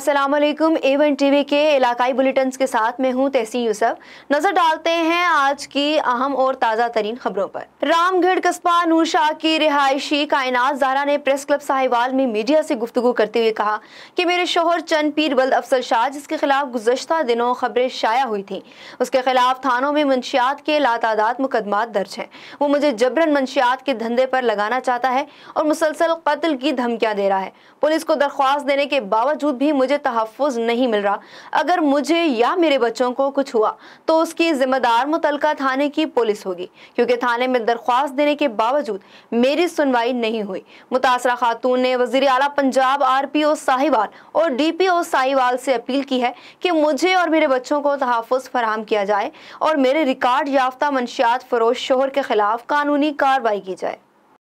अस्सलाम वालेकुम। A1 TV के इलाकाई बुलेटिन के साथ मैं हूं तहसीन यूसुफ। नजर डालते हैं आज की अहम और ताज़ा तरीन खबरों पर। रामगढ़ कस्बा नूरशाह की रिहायशी कायनात ज़ारा ने प्रेस क्लब साहिवाल में मीडिया से गुफ्तगू करते हुए कहा कि मेरे शोहर चंद पीर बल्द अफसर शाह, जिसके खिलाफ गुज़श्ता दिनों खबरें शाया हुई थी, उसके खिलाफ थानों में मंशियात के लातादाद मुकदमात दर्ज हैं। वो मुझे जबरन मंशियात के धंधे पर लगाना चाहता है और मुसलसल कत्ल की धमकियां दे रहा है। पुलिस को दरख्वास्त देने के बावजूद भी मुझे तहफ़्फ़ुज़ नहीं मिल रहा। अगर मुझे या मेरे बच्चों को कुछ हुआ तो उसकी जिम्मेदार मुतलका थाने की पुलिस होगी, क्योंकि थाने में दरख्वास्त देने के बावजूद मेरी सुनवाई नहीं हुई। मुतासरा खातून ने वज़ीर आला पंजाब RPO साहिवाल और DPO साहिवाल से अपील की है कि मुझे और मेरे बच्चों को तहफ़्फ़ुज़ फराहम किया जाए और मेरे रिकॉर्ड याफ्ता मंशियात फरोश शोहर के खिलाफ कानूनी कार्रवाई की जाए।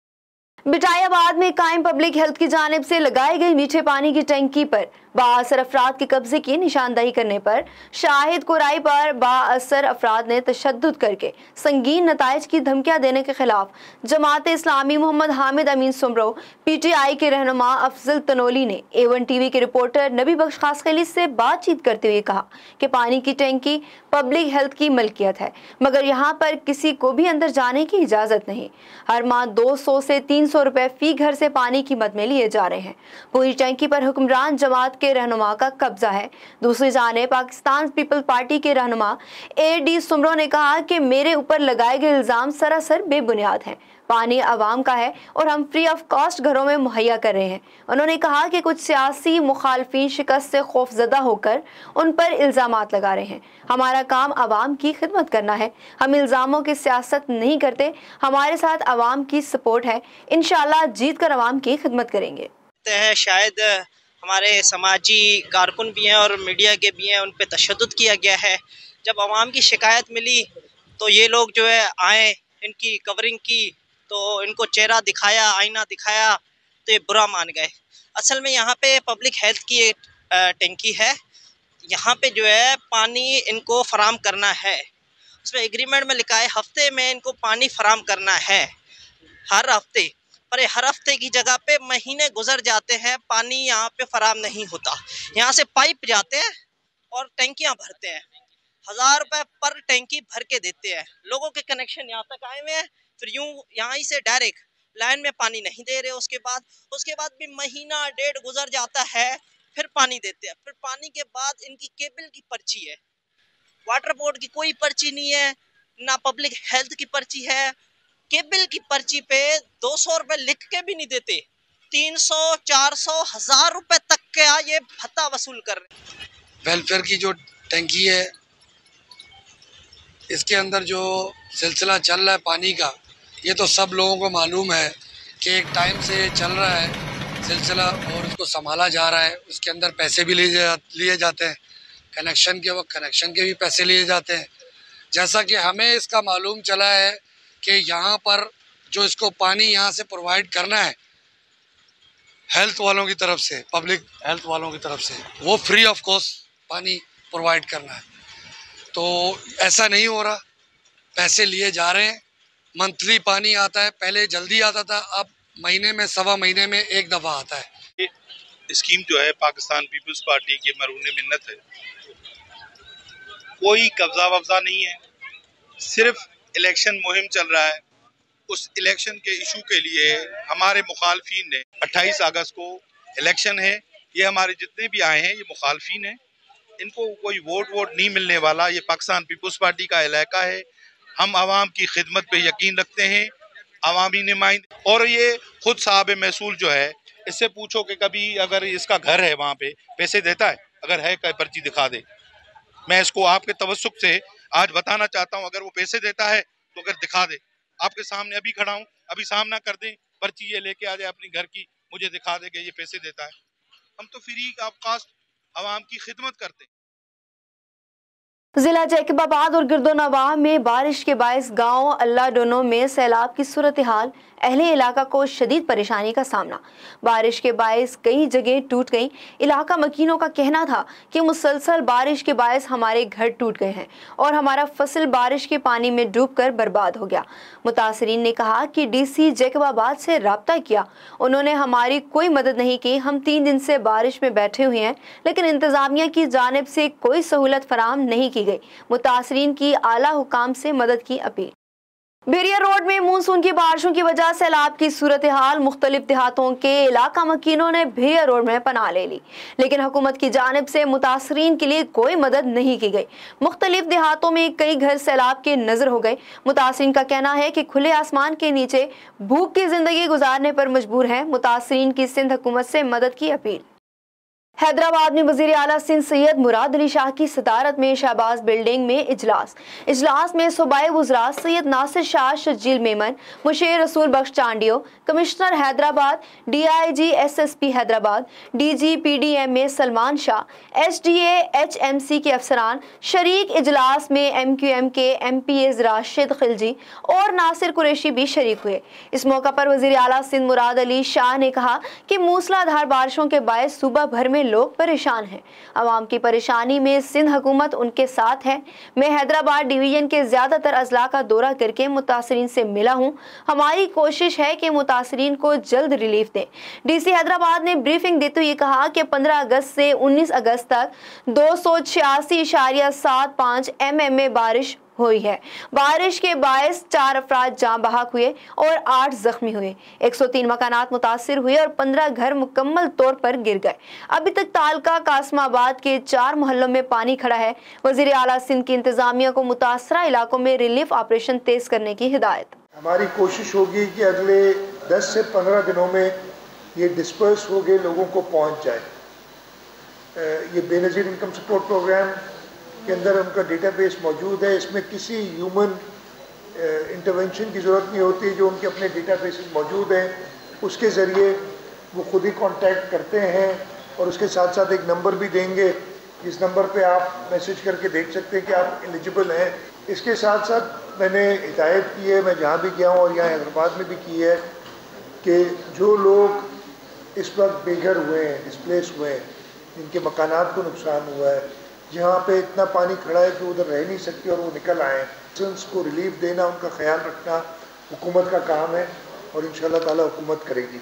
बिटायाबाद में कायम पब्लिक हेल्थ की जानिब से लगाई गई मीठे पानी की टंकी पर बाअसर अफराद के कब्जे की निशानदही करने पर शाहिद कुराई पर बाअसर अफराद ने तशद्दुद करके संगीन नताइज की धमकियां देने के खिलाफ जमात इस्लामी मोहम्मद हामिद अमीन सुमरो PTI के रहनुमा अफजल तनोली ने A1 टीवी के रिपोर्टर नबी बख्श खासखली से बातचीत करते हुए कहा कि पानी की टंकी पब्लिक हेल्थ की मलकियत है, मगर यहाँ पर किसी को भी अंदर जाने की इजाज़त नहीं। हर माह 200 से 300 रुपए फी घर से पानी कीमत में लिए जा रहे हैं। पूरी टंकी पर हुक्मरान जमात के रहनुमा का कब्जा है। दूसरी जानिब पाकिस्तान पीपल पार्टी के रहनुमा AD सुमरो ने कहा कि मेरे ऊपर लगाए गए इल्जाम सरासर बेबुनियाद हैं। पानी आवाम का है और हम फ्री ऑफ कॉस्ट घरों में मुहैया कर रहे हैं। उन्होंने कहा कि कुछ सियासी मुखालफिन शिकस्त से खौफजदा होकर उन पर इल्जामात लगा रहे हैं। हमारा काम आवाम की खिदमत करना है, हम इल्जामों की सियासत नहीं करते। हमारे साथ आवाम की सपोर्ट है, इंशाअल्लाह जीत कर आवाम की खिदमत करेंगे। शायद हमारे समाजी कारकुन भी हैं और मीडिया के भी हैं, उन पर तशद्दुद किया गया है। जब आवाम की शिकायत मिली तो ये लोग जो है आए, इनकी कवरिंग की, तो इनको चेहरा दिखाया, आईना दिखाया, तो ये बुरा मान गए। असल में यहाँ पे पब्लिक हेल्थ की एक टंकी है, यहाँ पे जो है पानी इनको फराम करना है। उसमें एग्रीमेंट में लिखा है हफ्ते में इनको पानी फराम करना है, हर हफ्ते। पर हर हफ्ते की जगह पे महीने गुजर जाते हैं, पानी यहाँ पे फराम नहीं होता। यहाँ से पाइप जाते हैं और टंकियाँ भरते हैं, 1000 रुपये पर टंकी भर के देते हैं। लोगों के कनेक्शन यहाँ तक आए हुए हैं, फिर यूं यहाँ से डायरेक्ट लाइन में पानी नहीं दे रहे। उसके बाद भी महीना डेढ़ गुजर जाता है, फिर पानी देते हैं। फिर पानी के बाद इनकी केबल की पर्ची है, वाटर बोर्ड की कोई पर्ची नहीं है, ना पब्लिक हेल्थ की पर्ची है। केबल की पर्ची पे 200 रुपए लिख के भी नहीं देते, 300, 400, 1000 रुपए तक का ये भत्ता वसूल कर रहे। वेलफेयर की जो टंकी है, इसके अंदर जो सिलसिला चल रहा है पानी का, ये तो सब लोगों को मालूम है कि एक टाइम से चल रहा है सिलसिला और उसको संभाला जा रहा है। उसके अंदर पैसे भी लिए जाते हैं, कनेक्शन के वक्त कनेक्शन के भी पैसे लिए जाते हैं। जैसा कि हमें इसका मालूम चला है कि यहाँ पर जो इसको पानी यहाँ से प्रोवाइड करना है हेल्थ वालों की तरफ से, पब्लिक हेल्थ वालों की तरफ से, वो फ्री ऑफ कॉस्ट पानी प्रोवाइड करना है। तो ऐसा नहीं हो रहा, पैसे लिए जा रहे हैं। मंथली पानी आता है, पहले जल्दी आता था, अब महीने में, सवा महीने में एक दफ़ा आता है। ये स्कीम जो है पाकिस्तान पीपल्स पार्टी के मरहून मिन्नत है, कोई कब्जा वब्जा नहीं है, सिर्फ इलेक्शन मुहिम चल रहा है। उस इलेक्शन के इशू के लिए हमारे मुखालफिन ने 28 अगस्त को इलेक्शन है, ये हमारे जितने भी आए हैं ये मुखालफिन हैं, इनको कोई वोट नहीं मिलने वाला। ये पाकिस्तान पीपल्स पार्टी का इलाका है, हम आवाम की खिदमत पे यकीन रखते हैं, अवामी नुमाइंदे। और ये खुद साहब महसूल जो है, इससे पूछो कि कभी अगर इसका घर है वहाँ पे पैसे देता है, अगर है कोई पर्ची दिखा दे। मैं इसको आपके तवस्सुक से आज बताना चाहता हूँ, अगर वो पैसे देता है तो अगर दिखा दे, आपके सामने अभी खड़ा हूँ, अभी सामना कर दे, पर्ची ये लेके आ जाए अपनी घर की, मुझे दिखा दे कि ये पैसे देता है। हम तो फ्री ऑफ कॉस्ट अवाम की खिदमत करते हैं। जिला जैकबाबाद और गिरदोनवाह में बारिश के बायस गांव अल्लाह डोनो में सैलाब की सूरत हाल अहले इलाका को शदीद परेशानी का सामना। बारिश के बायस कई जगह टूट गई। इलाका मकीनों का कहना था कि मुसलसल बारिश के बायस हमारे घर टूट गए हैं और हमारा फसल बारिश के पानी में डूबकर बर्बाद हो गया। मुतासरीन ने कहा कि डीसी जैकबाबाद से राब्ता किया, उन्होंने हमारी कोई मदद नहीं की। हम 3 दिन से बारिश में बैठे हुए हैं, लेकिन इंतजामिया की जानिब से कोई सहूलत फराहम नहीं की गई। मुतासरीन की आला हुकाम से मदद की अपील। भेरिया रोड में मानसून की बारिशों की वजह से सैलाब की सूरत हाल। मुख्तलिफ देहातों के इलाका मकीनों ने भेरिया रोड में पनाह ले ली, लेकिन हुकूमत की जानिब से मुतासरीन के लिए कोई मदद नहीं की गई। मुख्तलिफ देहातों में कई घर सैलाब के नजर हो गए। मुतासरीन का कहना है कि खुले आसमान के नीचे भूख की जिंदगी गुजारने पर मजबूर है। मुतासरीन की सिंध हुकूमत से मदद की अपील। हैदराबाद में वज़ीर आला सिंध सैयद मुराद अली शाह की सदारत में शहबाज बिल्डिंग में इजलास में सूबाई वज़रा Syed Nasir Shah Sharjeel Memon, Musheer Rasool Bakhsh Chandio, commissioner Hyderabad, DIG SSP Hyderabad, DG PDMA Salman Shah, SDA HMC के अफसरान शरीक। इजलास में MQM के MPs राशिद खिलजी और नासिर कुरैशी भी शरीक हुए। इस मौका पर वज़ीर आला सिंध मुराद अली शाह ने कहा कि मूसलाधार बारिशों के बायस सूबा भर में लोग परेशान हैं। अवाम की परेशानी में सिंध हुकूमत उनके साथ है। मैं हैदराबाद डिवीजन के ज्यादातर अजला का दौरा करके मुतासरीन से मिला हूँ। हमारी कोशिश है कि मुतासरीन को जल्द रिलीफ दें। DC हैदराबाद ने ब्रीफिंग देते हुए कहा कि 15 अगस्त से 19 अगस्त तक 286.75 mm बारिश हुई है। बारिश के बायस 4 अफराद जाँ बहक हुए और 8 जख्मी हुए। 103 मकानात मुतासिर हुए और 15 घर मुकम्मल तौर पर गिर गए। अभी तक तालका कासमाबाद के 4 मोहल्लों में पानी खड़ा है। वज़ीर आला सिंध की इंतजामिया को मुतासरा इलाकों में रिलीफ ऑपरेशन तेज करने की हिदायत। हमारी कोशिश होगी कि अगले 10 से 15 दिनों में ये डिस्पर्स हो गए लोगों को पहुँच जाए। ये बेनज़ीर इनकम सपोर्ट प्रोग्राम के अंदर उनका डेटाबेस मौजूद है। इसमें किसी ह्यूमन इंटरवेंशन की ज़रूरत नहीं होती। जो उनके अपने डेटाबेस मौजूद हैं उसके ज़रिए वो खुद ही कांटेक्ट करते हैं और उसके साथ साथ एक नंबर भी देंगे जिस नंबर पे आप मैसेज करके देख सकते हैं कि आप एलिजिबल हैं। इसके साथ साथ मैंने हिदायत की है, मैं जहाँ भी गया हूँ और यहाँ हैदराबाद में भी की है, कि जो लोग इस वक्त बेघर हुए हैं, डिस्प्लेस हुए हैं, जिनके मकानात को नुकसान हुआ है, जहाँ पे इतना पानी खड़ा है कि उधर रह नहीं सकते और वो निकल आए, को रिलीफ देना, उनका ख्याल रखना हुकूमत का काम है और इंशाअल्लाह ताला हुकूमत करेगी।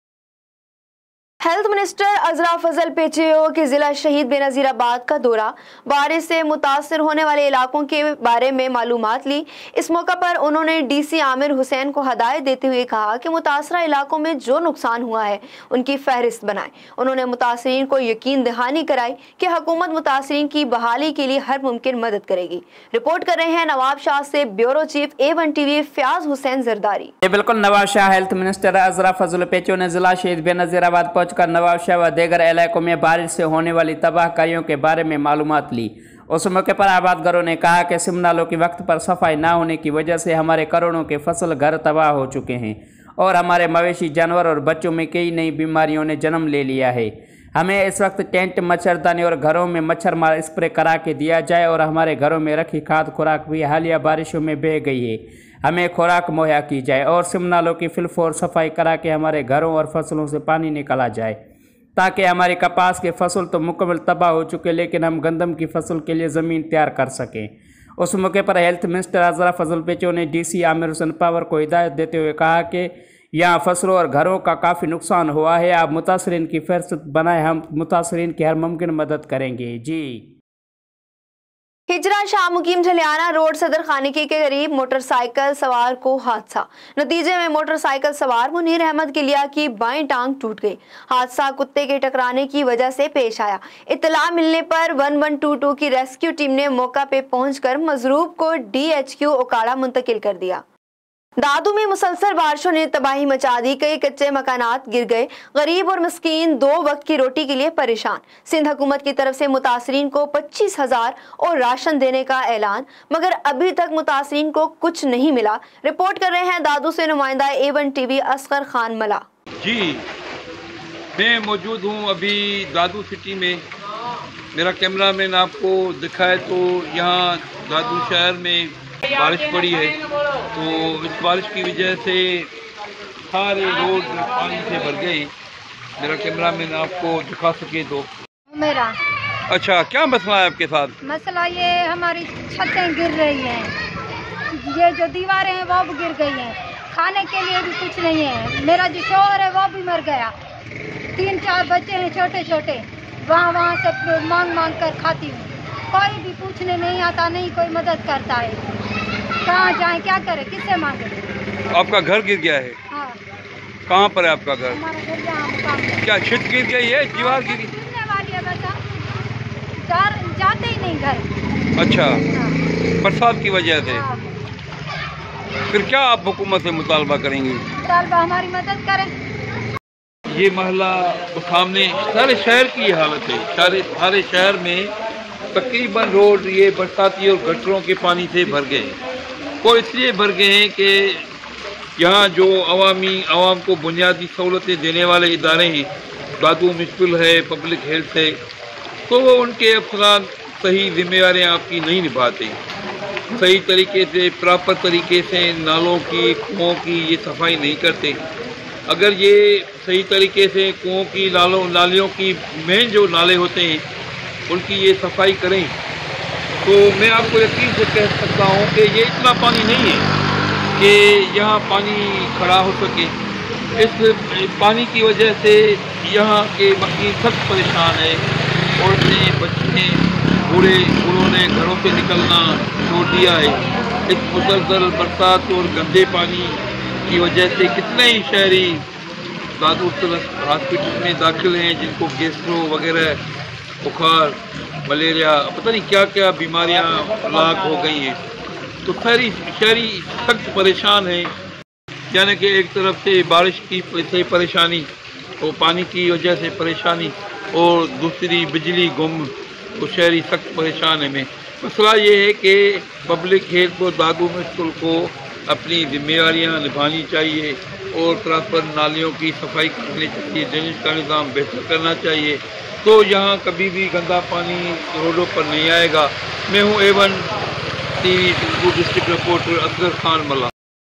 Health minister Azra Fazal PHO के जिला शहीद बेनज़ीराबाद का दौरा। बारिश से मुतासर होने वाले इलाकों के बारे में मालूमात ली। इस मौका पर उन्होंने DC आमिर हुसैन को हदायत देते हुए कहा कि मुतासरा इलाकों में जो नुकसान हुआ है उनकी फहरिस्त बनाएं। उन्होंने मुतासरीन को यकीन दहानी कराई कि हुकूमत मुतासरीन की बहाली के लिए हर मुमकिन मदद करेगी। रिपोर्ट कर रहे हैं नवाब शाह से bureau chief A1 TV Fayaz Hussain Zardari. बिल्कुल, Nawab Shah health minister Azra Fazal PHO ने जिला शहीद बेनज़ीराबाद पहुँच नवाब शाह व दीगर इलाकों में बारिश से होने वाली तबाहकारियों के बारे में मालूमात ली। उस मौके पर आबादगारों ने कहा कि सिम नालों की वक्त पर सफाई ना होने की वजह से हमारे करोड़ों के फसल घर तबाह हो चुके हैं और हमारे मवेशी जानवर और बच्चों में कई नई बीमारियों ने जन्म ले लिया है। हमें इस वक्त टेंट, मच्छरदानी और घरों में मच्छर मार स्प्रे करा के दिया जाए और हमारे घरों में रखी खाद खुराक भी हालिया बारिशों में बह गई है। हमें खुराक मुहैया की जाए और सिम नालों की फिलफोर सफाई करा के हमारे घरों और फसलों से पानी निकाला जाए, ताकि हमारी कपास के फसल तो मुकम्मल तबाह हो चुके लेकिन हम गंदम की फसल के लिए ज़मीन तैयार कर सकें। उस मौके पर health minister Azra Fazal PHO ने DC आमिर हुसैन पावर को हिदायत देते हुए कहा कि यहाँ फसलों और घरों का काफ़ी नुकसान हुआ है। आप मुतासरीन की फहरिस्त बनाएं, हम मुतासरीन की हर मुमकिन मदद करेंगे। जी। हिजरा शाह मुकीम झलियाना रोड सदर खाने के करीब मोटरसाइकिल सवार को हादसा। नतीजे में मोटरसाइकिल सवार मुनीर अहमद गिलिया की बाईं टांग टूट गई। हादसा कुत्ते के टकराने की वजह से पेश आया। इत्तला मिलने पर 1122 की रेस्क्यू टीम ने मौका पे पहुंचकर मजरूब को DHQ ओकाड़ा मुंतकिल कर दिया। दादू में मुसलसल बारिशों ने तबाही मचा दी। कई कच्चे मकानात गिर गए। गरीब और मस्कीन 2 वक्त की रोटी के लिए परेशान। सिंध हुकूमत की तरफ से मुतासरीन को 25,000 और राशन देने का ऐलान, मगर अभी तक मुतासरीन को कुछ नहीं मिला। रिपोर्ट कर रहे हैं दादू से नुमाइंदा A1 TV असगर खान मला। जी, मैं मौजूद हूँ अभी दादू सिटी में। मेरा कैमरा मैन आपको दिखाए तो यहाँ दादू शहर में बारिश पड़ी है, तो इस बारिश की वजह से सारे रोड पानी से भर गए। मेरा कैमरामैन आपको दिखा सके तो। मेरा अच्छा, क्या मसला है आपके साथ? मसला ये हमारी छतें गिर रही हैं, ये जो दीवारें हैं वो भी गिर गई हैं, खाने के लिए भी कुछ नहीं है। मेरा जो शौहर है वो भी मर गया, 3-4 बच्चे हैं छोटे छोटे, वहाँ से मांग मांग कर खाती हूँ। कोई भी पूछने नहीं आता, नहीं कोई मदद करता है। कहाँ जाए, क्या करे, किससे मांगे? आपका घर गिर गया है? हाँ। कहाँ पर है आपका घर? हमारा घर यहाँ मुकाम है। क्या छत गिर गई है, दीवार गिरी? गिरने वाली है, बस जाते ही नहीं घर। अच्छा, हाँ। बरसात की वजह से। हाँ। फिर क्या आप हुकूमत से मुतालबा करेंगे? मुतालबा हमारी मदद करें। ये महला सामने सारे शहर की हालत है। सारे शहर में तकरीबन रोड ये बरसाती और गटरों के पानी से भर गए। वो इसलिए भर गए हैं कि यहाँ जो आवाम को बुनियादी सहूलतें देने वाले इदारे हैं, दादू मुश्किल है, पब्लिक हेल्थ है, तो वो उनके अफसरान सही जिम्मेदारियाँ आपकी नहीं निभाते। सही तरीके से, प्रॉपर तरीके से नालों की, कुओं की ये सफाई नहीं करते। अगर ये सही तरीके से कुओं की, नालियों की मेन जो नाले होते हैं उनकी ये सफाई करें तो मैं आपको यकीन से कह सकता हूँ कि ये इतना पानी नहीं है कि यहाँ पानी खड़ा हो सके। इस पानी की वजह से यहाँ के मकीन सख्त परेशान है। औरतें, बच्चे, बूढ़ों ने घरों से निकलना छोड़ दिया है। इस मुसलसल बरसात और गंदे पानी की वजह से कितने ही शहरी दादू हॉस्पिटल में दाखिल हैं जिनको गैस्ट्रो वगैरह, बुखार, मलेरिया, पता नहीं क्या क्या बीमारियां लाक हो गई हैं। तो शहरी सख्त परेशान हैं। यानी कि एक तरफ से बारिश की से परेशानी और पानी की वजह से परेशानी, और दूसरी बिजली गुम, तो शहरी सख्त परेशान है। में मसला ये है कि पब्लिक हेल्थ और दादू मुश्किल को अपनी जिम्मेदारियां निभानी चाहिए और प्रॉपर नालियों की सफाई करनी चाहिए, ड्रेनेज का निज़ाम बेहतर करना चाहिए, तो यहाँ कभी भी गंदा पानी रोडों पर नहीं आएगा। मैं हूँ A1 TV district reporter Asghar Khan मला।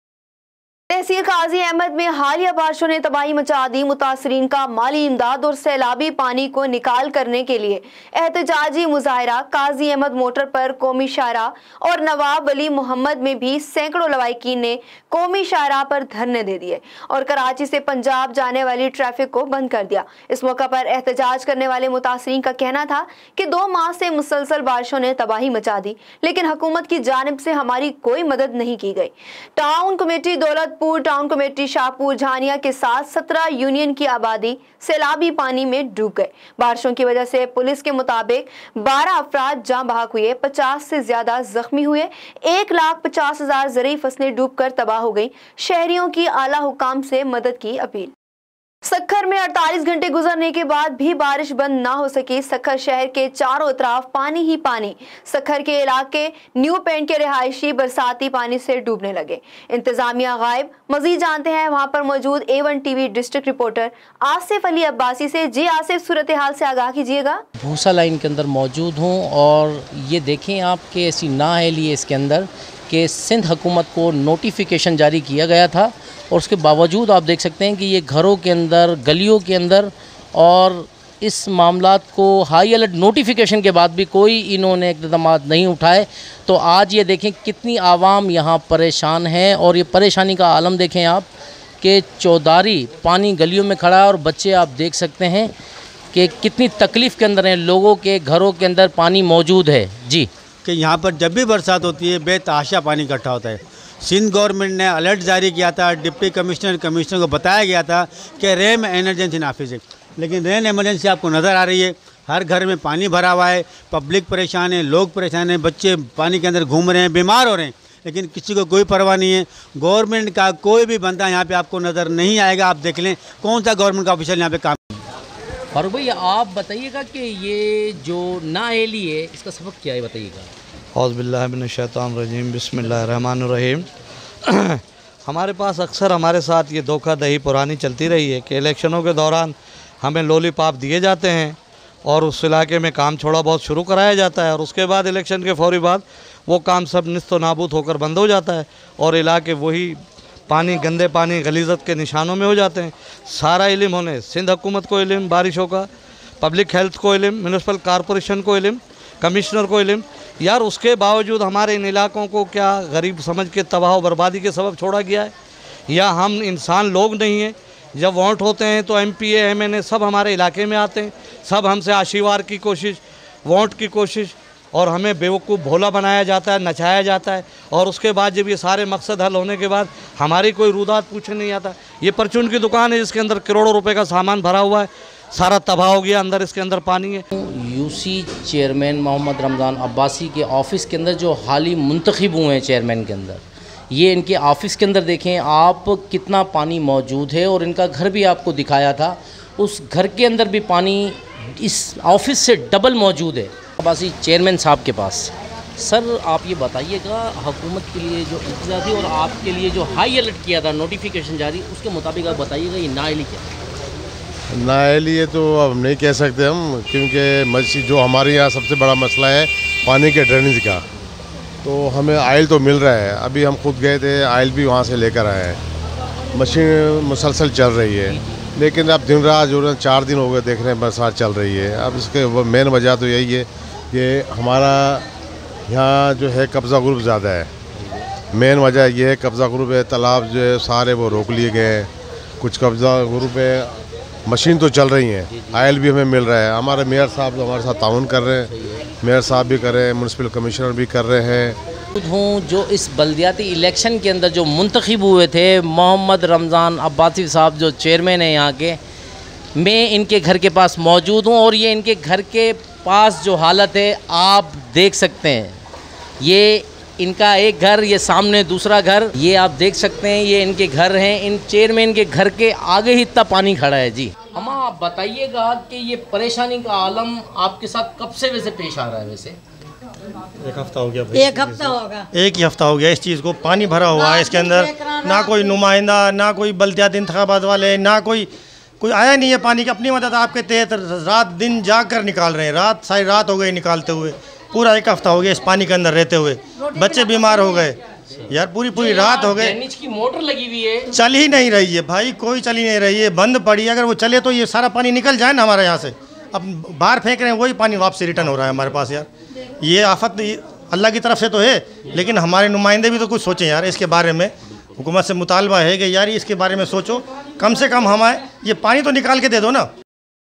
तहसील काजी अहमद में हालिया बारिशों ने तबाही मचा दी। मुतासरीन का माली इमदाद और सैलाबी पानी को निकाल करने के लिए एहतजाजी मुजाहरा काजी अहमद मोटर पर कौमी शाहराह और नवाब अली मोहम्मद में भी सैकड़ों लवाहिकीन ने कौमी शाहराह पर धरने दे दिए और कराची से पंजाब जाने वाली ट्रैफिक को बंद कर दिया। इस मौका पर एहतजाज करने वाले मुतासरीन का कहना था कि 2 माह से मुसलसल बारिशों ने तबाही मचा दी, लेकिन हुकूमत की जानिब से हमारी कोई मदद नहीं की गई। Town committee Daulatpur, town committee Shahpur, Jhania के साथ 17 यूनियन की आबादी सैलाबी पानी में डूब गए। बारिशों की वजह से पुलिस के मुताबिक 12 अफराद जान बहक हुए, 50 से ज्यादा जख्मी हुए, 1,50,000 ज़रूरी फसलें डूबकर तबाह हो गई। शहरियों की आला हुकाम से मदद की अपील। सक्खर में 48 घंटे गुजरने के बाद भी बारिश बंद ना हो सकी। सक्खर शहर के चारों तरफ पानी ही पानी। सक्खर के इलाके न्यू पेंट के रिहायशी बरसाती पानी से डूबने लगे। इंतजामिया गायब। मजीद जानते हैं वहां पर मौजूद A1 TV district reporter Asif Ali Abbasi से। जी आसिफ, सूरत हाल से आगाह कीजिएगा। भूसा लाइन के अंदर मौजूद हूँ और ये देखें आपके ऐसी नाअहली है इसके अंदर कि सिंध हुकूमत को नोटिफिकेशन जारी किया गया था और उसके बावजूद आप देख सकते हैं कि ये घरों के अंदर, गलियों के अंदर, और इस मामलात को हाई अलर्ट नोटिफिकेशन के बाद भी कोई इन्होंने इक़दाम नहीं उठाए। तो आज ये देखें कितनी आवाम यहाँ परेशान है और ये परेशानी का आलम देखें आप कि चौधारी पानी गलियों में खड़ा है और बच्चे आप देख सकते हैं कि कितनी तकलीफ़ के अंदर हैं। लोगों के घरों के अंदर पानी मौजूद है। जी, कि यहाँ पर जब भी बरसात होती है बेतहाशा पानी इकट्ठा होता है। सिंध गवर्नमेंट ने अलर्ट जारी किया था, डिप्टी कमिश्नर को बताया गया था कि रेन एमरजेंसी नाफिज है, लेकिन रेन एमरजेंसी आपको नज़र आ रही है। हर घर में पानी भरा हुआ है, पब्लिक परेशान है, लोग परेशान हैं, बच्चे पानी के अंदर घूम रहे हैं, बीमार हो रहे हैं, लेकिन किसी को कोई परवाह नहीं है। गवर्नमेंट का कोई भी बंदा यहाँ पे आपको नज़र नहीं आएगा। आप देख लें कौन सा गवर्नमेंट का ऑफिशियल यहाँ पे काम। और भाई आप बताइएगा कि ये जो नाअहली है इसका सबक क्या है, बताइएगा। औज़ुबिल्लाहि मिनश्शैतानिर्रजीम, बिस्मिल्लाहिर्रहमानिर्रहीम। हमारे पास अक्सर हमारे साथ ये धोखाधड़ी पुरानी चलती रही है कि इलेक्शनों के दौरान हमें लॉलीपॉप दिए जाते हैं और उस इलाके में काम थोड़ा बहुत शुरू कराया जाता है और उसके बाद इलेक्शन के फौरी बाद वो काम सब निस्तो नाबूद होकर बंद हो जाता है और इलाके वही पानी, गंदे पानी गलीजत के निशानों में हो जाते हैं। सारा इल्म होने सिंध हुकूमत को इल्म बारिशों का, पब्लिक हेल्थ को इल्म, म्यूनिसिपल कॉरपोरेशन को इल्म, कमिश्नर को इल्म, यार उसके बावजूद हमारे इन इलाकों को क्या गरीब समझ के तबाह व बर्बादी के सबब छोड़ा गया है? या हम इंसान लोग नहीं हैं? जब वोट होते हैं तो MPA MNA सब हमारे इलाके में आते हैं, सब हमसे आशीर्वाद की कोशिश, वोट की कोशिश, और हमें बेवकूफ़ भोला बनाया जाता है, नचाया जाता है। और उसके बाद जब ये सारे मकसद हल होने के बाद हमारी कोई रुदात पूछने नहीं आता। ये परचून की दुकान है जिसके अंदर करोड़ों रुपए का सामान भरा हुआ है, सारा तबाह हो गया, अंदर इसके अंदर पानी है। UC चेयरमैन मोहम्मद रमज़ान अब्बासी के ऑफ़िस के अंदर जो हाल ही मुंतखब हुए हैं चेयरमैन के अंदर, ये इनके ऑफ़िस के अंदर देखें आप कितना पानी मौजूद है, और इनका घर भी आपको दिखाया था, उस घर के अंदर भी पानी इस ऑफ़िस से डबल मौजूद है। अब्बासी चेयरमैन साहब के पास सर आप ये बताइएगा, हुकूमत के लिए जो इंतज़ार थी और आपके लिए जो हाई अलर्ट किया था, नोटिफिकेशन जारी, उसके मुताबिक आप बताइएगा ये नाअहली क्या है? नाअहली ये तो अब नहीं कह सकते हम, क्योंकि मस्जिद जो हमारे यहाँ सबसे बड़ा मसला है पानी के ड्रेनेज का, तो हमें आयल तो मिल रहा है। अभी हम खुद गए थे, आयल भी वहाँ से लेकर आए हैं, मशीन मुसलसल चल रही है, लेकिन अब दिन रात जो 4 दिन हो गए देख रहे हैं बरसात चल रही है। अब इसके मेन वजह तो यही है कि हमारा यहाँ जो है कब्ज़ा ग्रुप ज़्यादा है। मेन वजह ये है कब्ज़ा ग्रुप है, तालाब जो है सारे वो रोक लिए गए हैं, कुछ कब्ज़ा ग्रुप है, मशीन तो चल रही हैं, आयल भी हमें मिल रहा है। हमारे मेयर साहब तो हमारे साथ ताउन कर रहे हैं, मेयर साहब भी कर रहे हैं, म्यूनसिपल कमिश्नर भी कर रहे हैं। हूँ जो इस बल्दियाती इलेक्शन के अंदर जो मुंतखब हुए थे मोहम्मद रमज़ान अब्बासी साहब जो चेयरमैन हैं यहाँ के, मैं इनके घर के पास मौजूद हूँ, और ये इनके घर के पास जो हालत है आप देख सकते हैं। ये इनका एक घर, ये सामने दूसरा घर, ये आप देख सकते हैं, ये इनके घर हैं। इन चेयरमैन के घर के आगे ही इतना पानी खड़ा है जी। हम आप बताइएगा कि ये परेशानी का आलम आपके साथ कब से वैसे पेश आ रहा है? वैसे एक हफ्ता हो गया भाई, एक ही हफ्ता हो गया इस चीज़ को। पानी भरा हुआ है इसके अंदर, ना कोई नुमाइंदा, ना कोई बल्दियाती इंतखाबात वाले, ना कोई आया नहीं है पानी की अपनी मदद आपके तहत रात दिन जाग कर निकाल रहे हैं। सारी रात हो गई निकालते हुए, पूरा एक हफ्ता हो गया इस पानी के अंदर रहते हुए। बच्चे बीमार हो गए यार, पूरी रात हो गए। की मोटर लगी हुई है, चल ही नहीं रही है भाई, कोई चल ही नहीं रही है, बंद पड़ी है। अगर वो चले तो ये सारा पानी निकल जाए ना हमारे यहाँ से। अब बाहर फेंक रहे हैं, वही पानी वापसी रिटर्न हो रहा है हमारे पास। यार ये आफत अल्लाह की तरफ से तो है, लेकिन हमारे नुमाइंदे भी तो कुछ सोचें यार इसके बारे में। हुकूमत से मुतालबा है कि यार इसके बारे में सोचो, कम से कम हमें ये पानी तो निकाल के दे दो ना।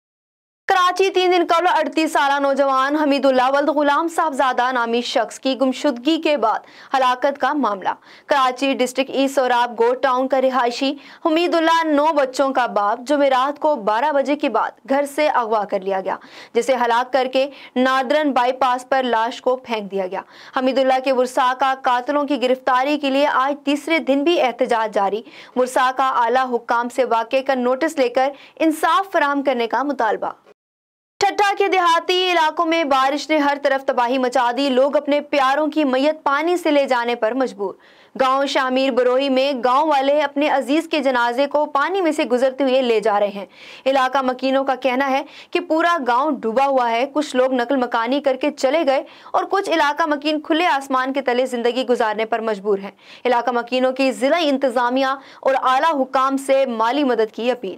कराची 3 दिन कबल 38 साला नौजवान हमीदुल्लाह वल्द गुलाम साहबजादा नामी शख्स की गुमशुदगी के बाद हलाकत का मामला। Karachi district east Sohrab Goth town का रिहायशी हमीदुल्लाह 9 बच्चों का बाप जुमेरात को 12 बजे के बाद घर से अगवा कर लिया गया, जिसे हलाक करके नादरन बाईपास पर लाश को फेंक दिया गया। हमीदुल्लाह के वर्सा का कातिलों की गिरफ्तारी के लिए आज तीसरे दिन भी एहतजाज जारी। वर्सा का आला हुक्काम से वाक़े का नोटिस लेकर इंसाफ फराहम करने का मुतालबा। ठट्टा के देहाती इलाकों में बारिश ने हर तरफ तबाही मचा दी। लोग अपने प्यारों की मैयत पानी से ले जाने पर मजबूर। गांव शामीर बरोही में गांव वाले अपने अजीज के जनाजे को पानी में से गुजरते हुए ले जा रहे हैं। इलाका मकीनों का कहना है कि पूरा गांव डूबा हुआ है। कुछ लोग नकल मकानी करके चले गए और कुछ इलाका मकीन खुले आसमान के तले जिंदगी गुजारने पर मजबूर हैं। इलाका मकीनों की जिला इंतजामिया और आला हुक्काम से माली मदद की अपील।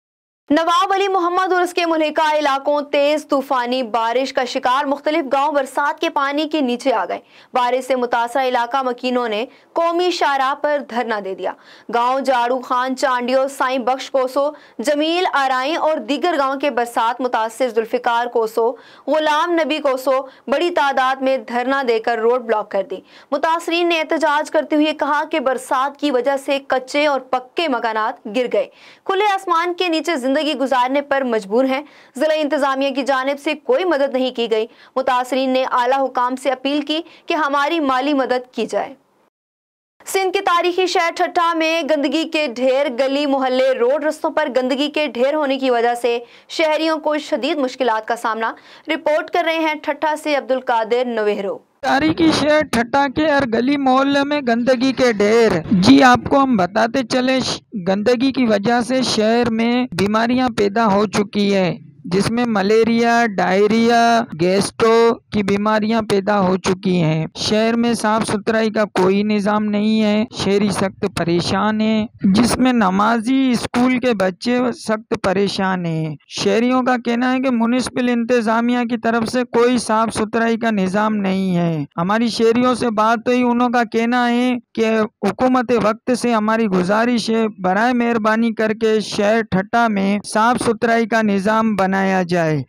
नवाब अली मोहम्मद और उसके मुल्हिका इलाकों तेज तूफानी बारिश का शिकार मुख्तलिफ गांव बरसात के पानी के नीचे आ गए। बारिश से मुतासरा इलाका मकीनों ने कौमी शाहराह पर धरना दे दिया। गांव जाड़ू खान, चांडियो, साईं बख्श कोसो, जमील आराई और दीगर गांव के बरसात मुतासिर जुल्फिकार कोसो, गुलाम नबी कोसो बड़ी तादाद में धरना देकर रोड ब्लॉक कर दी। मुतासरीन ने एहतजाज करते हुए कहा कि बरसात की वजह से कच्चे और पक्के मकानात गिर गए, खुले आसमान के नीचे जिंदगी गुजारने पर मजबूर हैं। जिला इंतजामिया की जानिब से कोई मदद नहीं की गई। मुतासरीन ने आला हुकाम से अपील की कि हमारी माली मदद की जाए। सिंध के तारीखी शहर ठट्टा में गंदगी के ढेर, गली मोहल्ले रोड रस्तों पर गंदगी के ढेर होने की वजह से शहरियों को शदीद मुश्किलात का सामना। रिपोर्ट कर रहे हैं ठट्टा से अब्दुल कादिर नवेहरो। तारीखी शहर ठट्टा के हर गली मोहल्ले में गंदगी के ढेर। जी आपको हम बताते चले, गंदगी की वजह से शहर में बीमारियां पैदा हो चुकी है। जिसमें मलेरिया, डायरिया, गैस्ट्रो की बीमारियां पैदा हो चुकी हैं। शहर में साफ सुथराई का कोई निजाम नहीं है। शहरी सख्त परेशान है, जिसमें नमाजी स्कूल के बच्चे सख्त परेशान हैं। शहरियों का कहना है कि म्युनिसिपल इंतजामिया की तरफ से कोई साफ सुथराई का निजाम नहीं है। हमारी शहरियों से बात हुई, उनका कहना है कि हुकूमत वक्त से हमारी गुजारिश है, बराए मेहरबानी करके शहर ठट्टा में साफ सुथराई का निजाम बनाया जाए।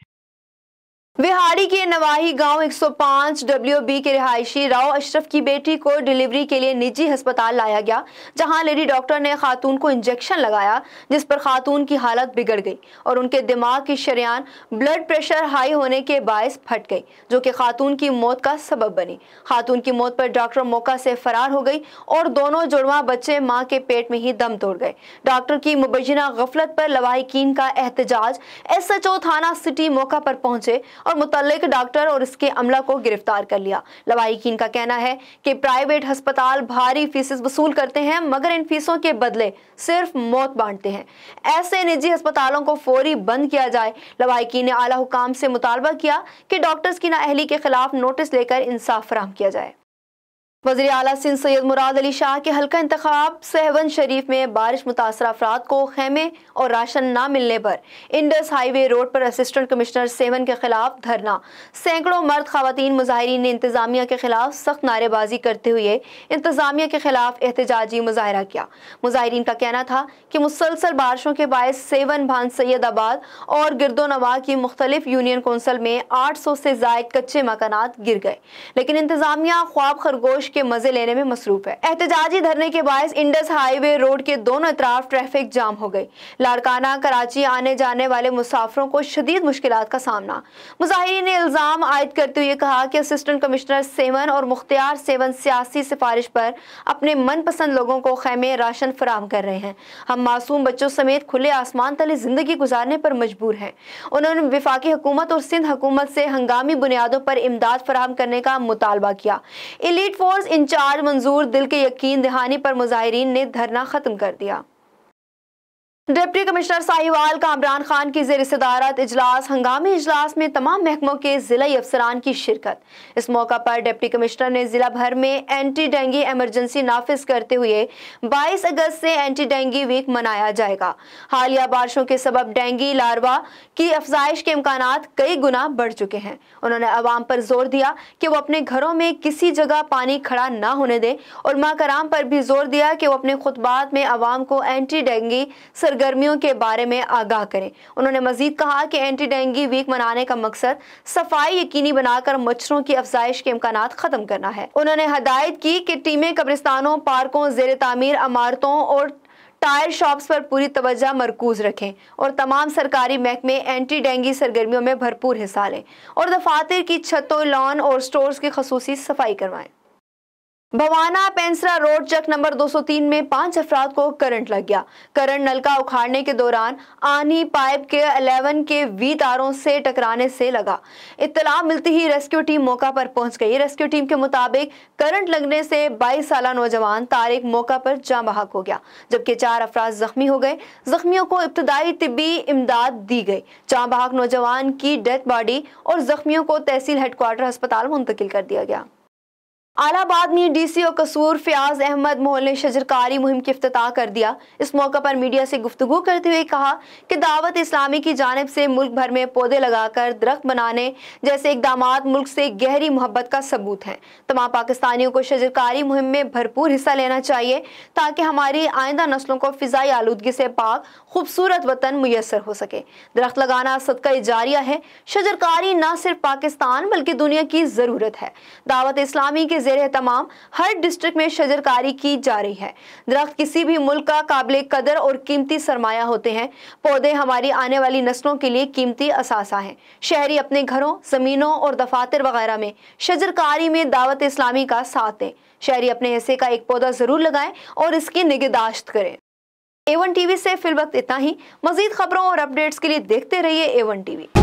विहाड़ी के नवाही गांव 105 WB के रिहायशी राव अशरफ की बेटी को डिलीवरी के लिए निजी अस्पताल लाया गया, जहां लेडी डॉक्टर ने खातून को इंजेक्शन लगाया, जिस पर खातून की हालत बिगड़ गई और उनके दिमाग की शरेयान ब्लड प्रेशर हाई होने के बायस फट गई, जो कि खातून की मौत का सबब बनी। खातून की मौत पर डॉक्टर मौका से फरार हो गई और दोनों जुड़वा बच्चे मां के पेट में ही दम तोड़ गए। डॉक्टर की मुबैना गफलत पर लवाहिकीन का एहतजाज। SHO थाना सिटी मौका पर पहुंचे और मुतल्लिक डॉक्टर और इसके अमला को गिरफ्तार कर लिया। लवाहिकीन का कहना है कि प्राइवेट अस्पताल भारी फीसें वसूल करते हैं, मगर इन फीसों के बदले सिर्फ मौत बांटते हैं। ऐसे निजी अस्पतालों को फौरी बंद किया जाए। लवाहिकीन ने आला हुकाम से मुतालबा किया कि डॉक्टर्स की नाअहली के खिलाफ नोटिस लेकर इंसाफ फराहम किया जाए। वज़ीर आला सिंध सैयद मुराद अली शाह के हल्का इंतखाब सहवन शरीफ में बारिश मुतासर अफराद को खेमे और राशन न मिलने पर इंडस हाईवे रोड पर असिस्टेंट कमिश्नर सेवन के खिलाफ धरना। सैकड़ों मर्द खवातीन मुजाहिरीन ने इंतजामिया के खिलाफ सख्त नारेबाजी करते हुए इंतजामिया के खिलाफ एहतजाजी मुजाहरा किया। मुजाहिरीन का कहना था कि मुसलसल बारिशों के बायस सेवन, भान सैयदाबाद और गिरदोनवा की मुख्तलिफ यूनियन कौंसल में 800 से जायद कच्चे मकानात गिर गए, लेकिन इंतजामिया ख्वाब खरगोश के मजे लेने में मसरूफ है। एहतजाजी धरने के बायस इंडस हाईवे रोड के दोनों तरफ ट्रैफिक जाम हो गई। लाड़काना कराची आने जाने वाले मुसाफिरों को शदीद मुश्किलात का सामना। मुजाहिरीन ने इल्जाम आयद करते हुए कहा कि असिस्टेंट कमिश्नर सेवन और मुख्तियार सेवन सियासी सिफारिश पर अपने मनपसंद लोगों को खेमे राशन फराहम कर रहे हैं। हम मासूम बच्चों समेत खुले आसमान तले जिंदगी गुजारने पर मजबूर हैं। उन्होंने वफाकी हुकूमत और सिंध हुकूमत से हंगामी बुनियादों पर इमदाद फराहम करने का मुतालबा किया। एलीट फोर्स इंचार्ज मंजूर दिल के यकीन दहानी पर मुजाहिरीन ने धरना खत्म कर दिया। डिप्टी कमिश्नर साहिवाल कामरान खान की ज़ेर सदारत इजलास। हंगामी इजलास में तमाम महकमों के ज़िला अफसरान की शिरकत। इस मौका पर डिप्टी कमिश्नर ने ज़िला भर में एंटी डेंगू एमरजेंसी नाफिज करते हुए 22 अगस्त से एंटी डेंगू वीक मनाया जाएगा। हालिया बारिशों के सबब डेंगू लार्वा की अफजाइश के इम्कानात कई गुना बढ़ चुके हैं। उन्होंने अवाम पर जोर दिया कि वो अपने घरों में किसी जगह पानी खड़ा न होने दें और माकराम पर भी जोर दिया कि वो अपने खुतबात में अवाम को एंटी डेंगू सरगर्मियों के बारे में आगाह करें। उन्होंने मजीद कहा कि एंटी डेंगू वीक मनाने का मकसद सफाई यकीनी बनाकर मच्छरों की अफजाइश के इम्कानात खत्म करना है। उन्होंने हदायत की कि टीमें कब्रिस्तानों, पार्कों, ज़ेर तामीर इमारतों और टायर शॉप्स पर पूरी तवज्जो मरकूज रखें और तमाम सरकारी महकमे एंटी डेंगू सरगर्मियों में भरपूर हिस्सा लें और दफातर की छतों, लॉन और स्टोर्स की खसूसी सफाई करवाएं। भवाना पेंसरा रोड चक नंबर 203 में 5 अफराद को करंट लग गया। करंट नलका उखाड़ने के दौरान आनी पाइप के 11 के वी तारों से टकराने से लगा। इत्तला मिलती ही रेस्क्यू टीम मौका पर पहुंच गई। रेस्क्यू टीम के मुताबिक करंट लगने से 22 साला नौजवान तारिक मौका पर जाँ बहक हो गया, जबकि 4 अफराद जख्मी हो गए। जख्मियों को इब्तदाई तिब्बी इमदाद दी गई। जाँ बहक नौजवान की डेथ बॉडी और जख्मियों को तहसील हेडक्वार्टर अस्पताल मुंतकिल कर दिया गया। आलाबाद में DCO कसूर फयाज अहमद मोहल ने शजरकारी मुहिम की इफ्तिताह कर दिया। इस मौका पर मीडिया से गुफ्तगू करते हुए कहा कि दावत इस्लामी की जानिब से मुल्क भर में पौधे लगाकर दरख्त बनाने जैसे इकदामात मुल्क से गहरी मोहब्बत का सबूत हैं। तमाम पाकिस्तानियों को शजरकारी मुहिम में भरपूर हिस्सा लेना चाहिए ताकि हमारी आइंदा नस्लों को फिजाई आलूदगी से पाक खूबसूरत वतन मुयसर हो सके। दरख्त लगाना सदका जारिया है। शजरकारी न सिर्फ पाकिस्तान बल्कि दुनिया की ज़रूरत है। दावत इस्लामी के ज़ेरे तमाम हर डिस्ट्रिक्ट में शजरकारी की जा रही है। दरख्त किसी भी मुल्क का काबिल कदर और कीमती सरमाया होते हैं। पौधे हमारी आने वाली नस्लों के लिए कीमती असासा हैं। शहरी अपने घरों, जमीनों और दफातर वगैरह में शजरकारी में दावत इस्लामी का साथ दें। शहरी अपने हिस्से का एक पौधा जरूर लगाएं और इसकी निगहदाश्त करें। A1 TV से फिलवक्त इतना ही। मजीद खबरों और अपडेट्स के लिए देखते रहिए A1 TV।